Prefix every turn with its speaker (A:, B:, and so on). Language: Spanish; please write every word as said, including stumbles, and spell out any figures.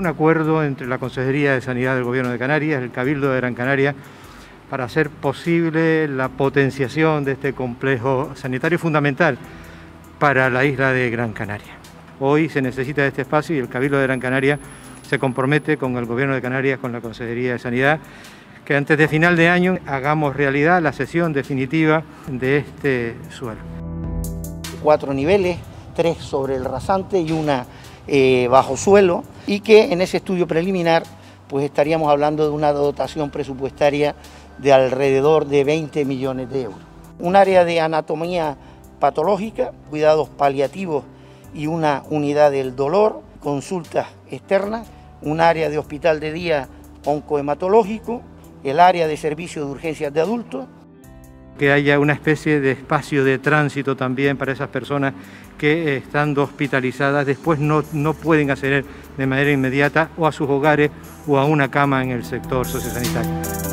A: acuerdo entre la Consejería de Sanidad del Gobierno de Canarias, el Cabildo de Gran Canaria, para hacer posible la potenciación de este complejo sanitario fundamental para la isla de Gran Canaria. Hoy se necesita de este espacio y el Cabildo de Gran Canaria se compromete con el Gobierno de Canarias, con la Consejería de Sanidad, que antes de final de año hagamos realidad la cesión definitiva de este suelo.
B: Cuatro niveles, tres sobre el rasante y una eh, bajo suelo, y que en ese estudio preliminar pues estaríamos hablando de una dotación presupuestaria de alrededor de veinte millones de euros. Un área de anatomía patológica, cuidados paliativos y una unidad del dolor, consultas externas, un área de hospital de día oncohematológico, el área de servicio de urgencias de adultos.
A: Que haya una especie de espacio de tránsito también para esas personas que estando hospitalizadas después no, no pueden acceder de manera inmediata o a sus hogares o a una cama en el sector sociosanitario.